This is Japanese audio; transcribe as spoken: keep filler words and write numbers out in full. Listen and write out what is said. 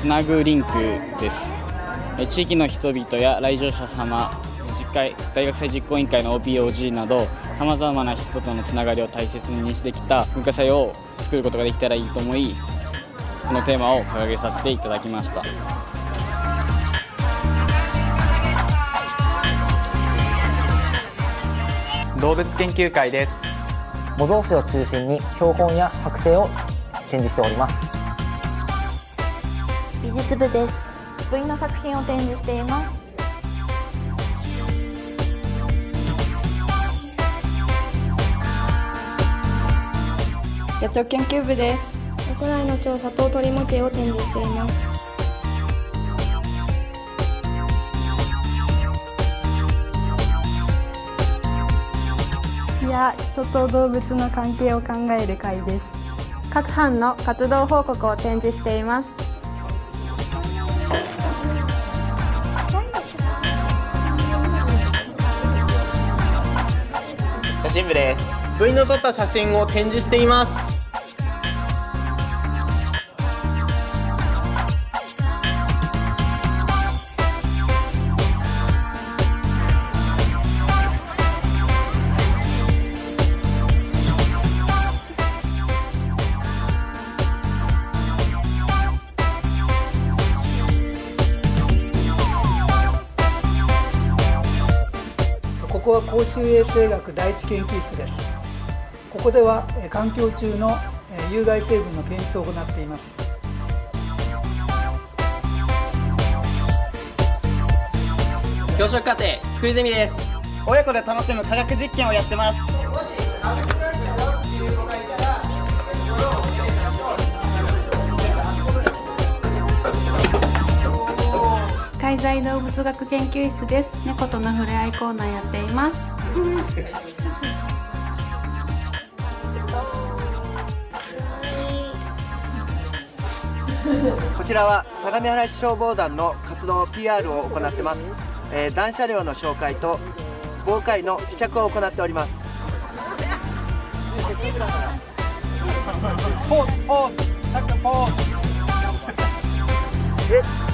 つなぐリンクです。地域の人々や来場者様、自治会、大学祭実行委員会の オーピーオージー などさまざまな人とのつながりを大切にしてきた文化祭を作ることができたらいいと思い、このテーマを掲げさせていただきました。 動物研究会です。 模造紙を中心に標本や剥製を展示しております。 美術部です。部員の作品を展示しています。 野鳥研究部です。国内の調査と鳥模型を展示しています。 いや人と動物の関係を考える会です。 各班の活動報告を展示しています。 写真部です。部員の撮った写真を展示しています。 ここは公衆衛生学第一研究室です。ここでは環境中の有害成分の検出を行っています。 教職課程福井ゼミです。 親子で楽しむ科学実験をやってます。 海材動物学研究室です。猫との触れ合いコーナーやっています。 こちらは相模原市消防団の活動 ピーアール を行ってます。えー、男車両の紹介と防火の試着を行っております。ポーズポーズタックポーズ